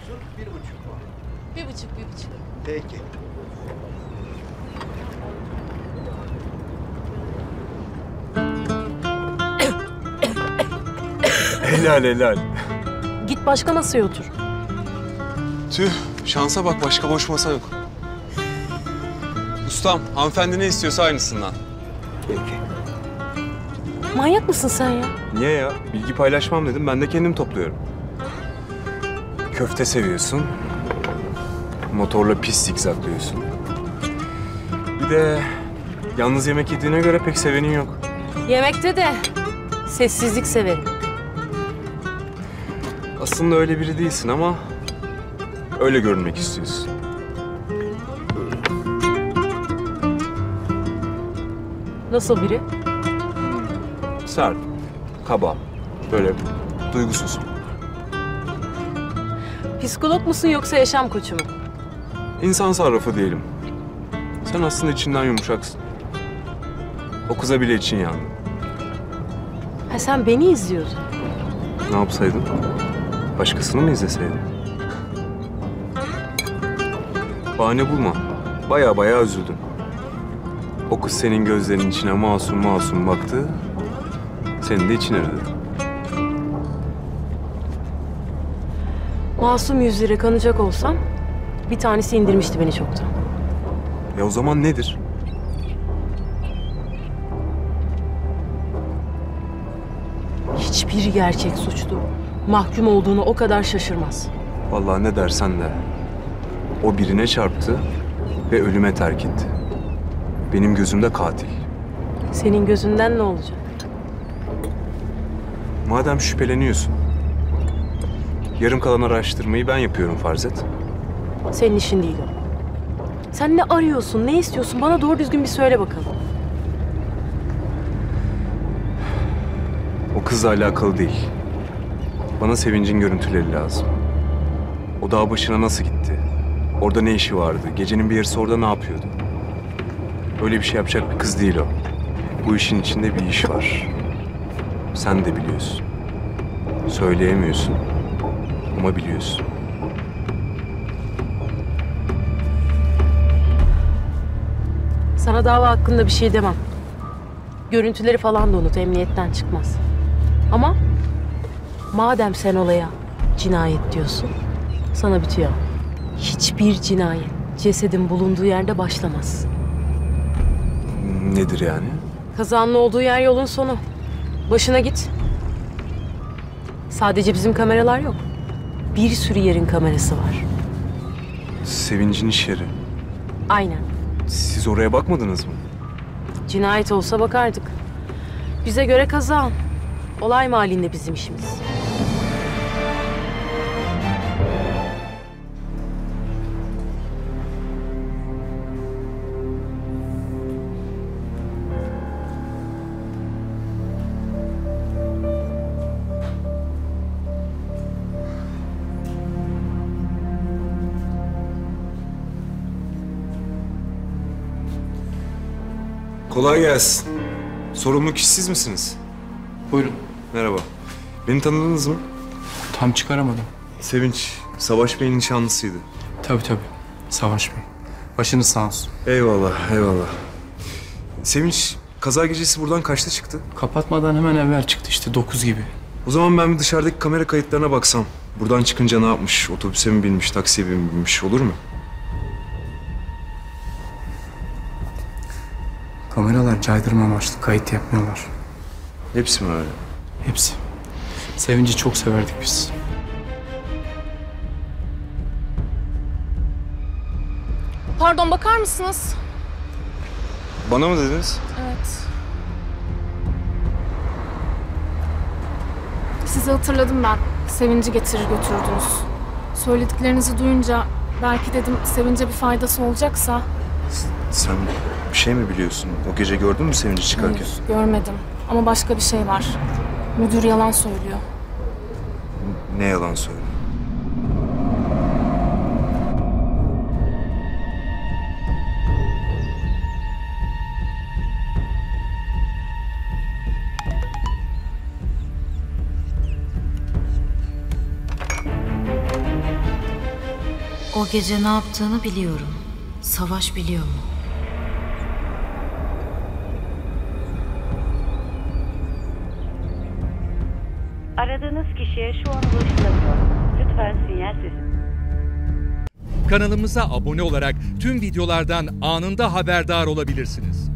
1,5 puan. 1,5. Peki. Helal helal. Git başka masaya otur. Tüh, şansa bak, başka boş masa yok. Ustam, hanımefendi ne istiyorsa aynısından. Peki. Manyak mısın sen ya? Niye ya? Bilgi paylaşmam dedim, ben de kendim topluyorum. Köfte seviyorsun. Motorla pis zikzaklıyorsun. Bir de yalnız yemek yediğine göre pek sevenin yok. Yemekte de sessizlik severim. Aslında öyle biri değilsin ama öyle görünmek istiyorsun. Nasıl biri? Sert, kaba, böyle duygusuz. Psikolog musun yoksa yaşam koçu mu? İnsan sarrafı diyelim. Sen aslında içinden yumuşaksın. O kıza bile için yandı. Ha sen beni izliyordun. Ne yapsaydın? Başkasını mı izleseydin? Bahane bulma. Baya üzüldüm. O kız senin gözlerinin içine masum baktı. Senin de için aradı. Masum yüzlere kanacak olsam bir tanesi indirmişti beni çoktan. Ya o zaman nedir? Hiçbir gerçek suçlu mahkum olduğunu o kadar şaşırmaz. Vallahi ne dersen de. O birine çarptı ve ölüme terk etti. Benim gözümde katil. Senin gözünden ne olacak? Madem şüpheleniyorsun, yarım kalan araştırmayı ben yapıyorum farz et. Senin işin değil o. Sen ne arıyorsun, ne istiyorsun? Bana doğru düzgün bir söyle bakalım. O kızla alakalı değil. Bana Sevinç'in görüntüleri lazım. O dağ başına nasıl gitti? Orada ne işi vardı? Gecenin bir yarısı orada ne yapıyordu? Öyle bir şey yapacak bir kız değil o. Bu işin içinde bir iş var. Sen de biliyorsun. Söyleyemiyorsun ama biliyorsun. Sana dava hakkında bir şey demem. Görüntüleri falan da unut, emniyetten çıkmaz. Ama madem sen olaya cinayet diyorsun, sana bitiyor. Hiçbir cinayet cesedin bulunduğu yerde başlamaz. Nedir yani? Kazanın olduğu yer yolun sonu. Başına git. Sadece bizim kameralar yok. Bir sürü yerin kamerası var. Sevinç'in iş yeri. Aynen. Siz oraya bakmadınız mı? Cinayet olsa bakardık. Bize göre kaza. Olay mahallinde bizim işimiz. Kolay gelsin. Sorumlu kişi siz misiniz? Buyurun. Merhaba. Beni tanıdınız mı? Tam çıkaramadım. Sevinç, Savaş Bey'in nişanlısıydı. Tabii. Savaş Bey. Başınız sağ olsun. Eyvallah. Sevinç, kaza gecesi buradan kaçta çıktı? Kapatmadan hemen evvel çıktı işte 9 gibi. O zaman ben bir dışarıdaki kamera kayıtlarına baksam. Buradan çıkınca ne yapmış? Otobüse mi binmiş, taksiye mi binmiş? Olur mu? Kameralar caydırma amaçlı kayıt yapmıyorlar. Hepsi mi öyle? Hepsi. Sevinci çok severdik biz. Pardon, bakar mısınız? Bana mı dediniz? Evet. Sizi hatırladım ben. Sevinci getirir götürdünüz. Söylediklerinizi duyunca belki dedim Sevinç'e bir faydası olacaksa. Sen bir şey mi biliyorsun? O gece gördün mü Sevinç'i çıkarken? Hayır, görmedim. Ama başka bir şey var. Müdür yalan söylüyor. Ne yalan söylüyor? O gece ne yaptığını biliyorum. Savaş biliyor mu? Aradığınız kişiye şu an ulaşılamıyor. Lütfen sinyal sesi. Kanalımıza abone olarak tüm videolardan anında haberdar olabilirsiniz.